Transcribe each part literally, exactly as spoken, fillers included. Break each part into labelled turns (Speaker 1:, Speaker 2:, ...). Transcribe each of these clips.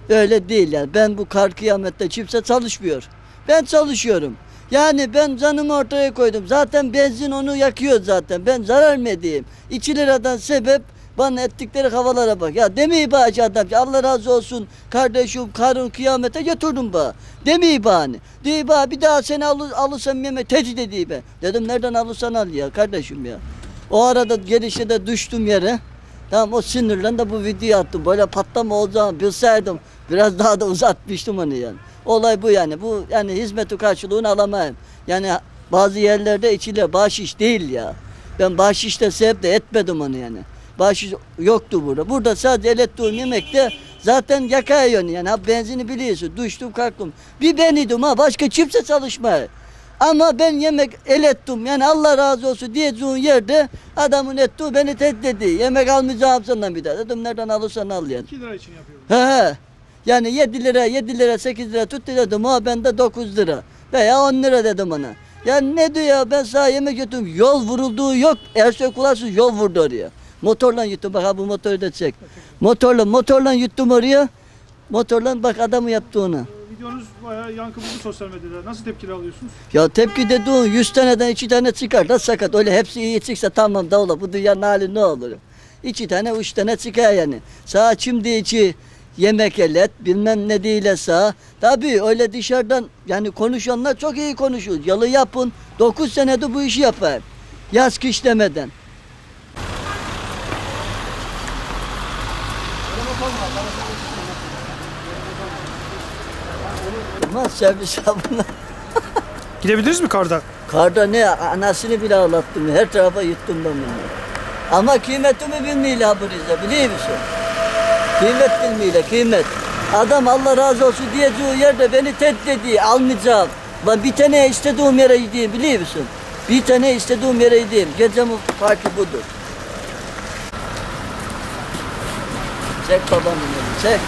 Speaker 1: Öyle değil yani. Ben bu kar kıyamette kimse çalışmıyor. Ben çalışıyorum. Yani ben canımı ortaya koydum. Zaten benzin onu yakıyor zaten. Ben zarar mı edeyim? iki liradan sebep bana ettikleri havalara bak. Ya demeyi bağcı adam. Allah razı olsun kardeşim, karın kıyamete götürdüm bana. Demeyi bağını. Diye bana bir daha seni al alırsam yeme tehdit edeyim ben. Dedim nereden alırsan al ya kardeşim ya. O arada gelişe de düştüm yere. Tamam o sinirlen de bu videoyu attım. Böyle patlama olacağını bilseydim biraz daha da uzatmıştım onu yani. Olay bu yani. Bu yani hizmeti karşılığını alamayım. Yani bazı yerlerde içiyle bahşiş değil ya. Ben bahşiş de sebep de etmedim onu yani. Bahşiş yoktu burada. Burada sadece el ettiğim yemekte zaten yakaya yönü yani. Ha, benzini biliyorsun. Düştüm kalktım. Bir ben idim ha. Başka kimse çalışmıyor. Ama ben yemek el ettim yani Allah razı olsun diyeceğin yerde adamın ettiği beni tehdit etti. Yemek almayacağım senden bir daha. Dedim nereden alırsan al yani.
Speaker 2: iki lira için yapıyorum.
Speaker 1: He he. Yani yedi lira, yedi lira, sekiz lira tut dedim. O bende dokuz lira. Veya on lira dedim ona. Yani ne diyor ya ben sana yemek götürdüm. Yol vurulduğu yok. Ersoy kulaksız yol vurdu oraya. Motorla yuttum. Bak ha bu motoru da çek. Motorla, motorla yuttum oraya. Motorla bak adamı yaptı onu.
Speaker 2: Videonuz bayağı yankı buldu sosyal medyada. Nasıl tepkiler alıyorsunuz?
Speaker 1: Ya tepki dediğin yüz taneden iki tane çıkar da sakat. Öyle hepsi iyi çıksa tamam da ola. Bu dünyanın hali ne olur? İki tane, üç tane çıkar yani. Sağ şimdi içi yemek elet, bilmem ne değil sağ. Tabii öyle dışarıdan yani konuşanlar çok iyi konuşuyor. Yalı yapın. Dokuz senedir bu işi yapayım. Yaz kış demeden. Ama servis abına.
Speaker 2: Gidebiliriz mi karda?
Speaker 1: Karda ne anasını bile ağlattım. Her tarafa yuttum ben bunu. Ama kıymetimi bilmiyle ha bu Rize biliyor musun? Kıymet bilmiyle kıymet. Adam Allah razı olsun diyeceği yerde beni tehdit ediyor. Almayacağım. Ben bir tane istediğim yere gideyim biliyor musun? Bir tane istediğim yere gideyim. Gecemin farkı budur. Çek babamın elini çek.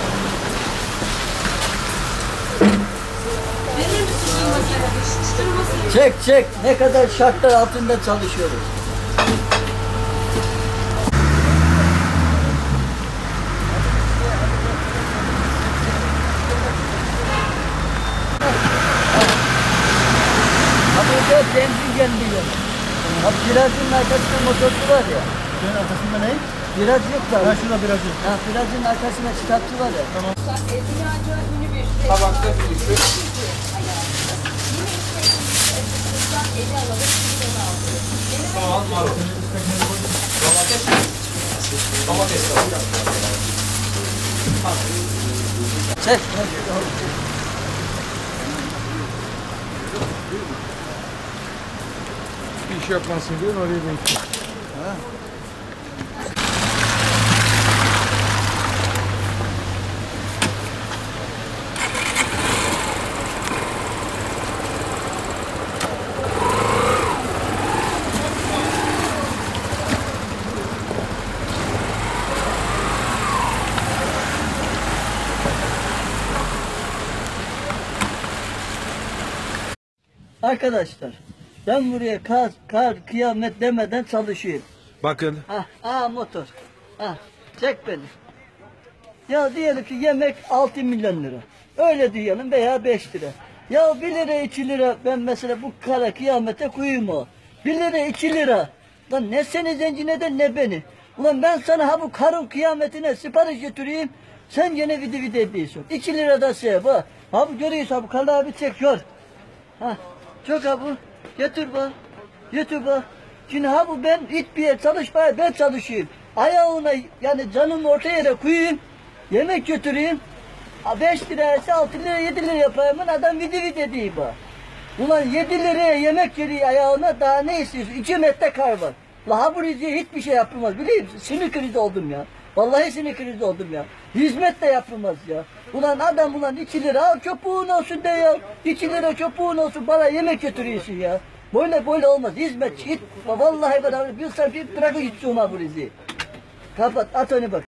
Speaker 1: Çek çek ne kadar şartlar altında çalışıyoruz. Abi de benzin gelmiyor. Abi virajın arkasında motorcu var ya.
Speaker 2: Senin arkasında ne?
Speaker 1: Viraj yok da.
Speaker 2: Ha şurada virajı.
Speaker 1: Ha virajın arkasında çıkartçı var ya.
Speaker 2: Tamam.
Speaker 3: Tabakta bir düşün. Tamam, marul. Domates mi? Domates de var.
Speaker 1: Çek.
Speaker 2: İş yapmasın diye oraya bekliyor.
Speaker 1: Arkadaşlar ben buraya kar, kar kıyamet demeden çalışıyorum.
Speaker 2: Bakın.
Speaker 1: Ah, ah motor. Ah, çek beni. Ya diyelim ki yemek altı milyon lira. Öyle diyelim veya beş lira. Ya bir lira iki lira ben mesela bu kara kıyamete koyayım o. bir lira iki lira. Lan ne seni zengin eder ne beni. Ulan ben sana ha bu karın kıyametine sipariş götüreyim. Sen gene vidi vidi ediyorsun. iki lira da şey bak. Ha bu görüyorsun ha bu karı abi çekiyor. Ha çok ha bu. Getir bak. Getir bak. Şimdi ha bu ben hiçbir yer çalışmaya ben çalışayım. Ayağına yani canımı orta yere koyayım. Yemek götüreyim. beş liraysa altı lira yedi lira yapayım. Adam vidi vidi edeyim bak. Ulan yedi liraya yemek geliyor ayağına daha ne istiyorsun? iki metre kar var. La ha bu Rize'ye hiçbir şey yapılmaz biliyor musun? Sinir krizi oldum ya. Vallahi sinir krizi oldum ya. Hizmet de yapılmaz ya. Ulan adam ulan iki lira al çöpuğun olsun de ya. iki lira çöpuğun olsun bana yemek götürüyorsun ya. Böyle böyle olmaz. Hizmet hiç. Vallahi bana bir sayfa bırakın gitsin ha bu Rize'yi. Kapat at onu bak.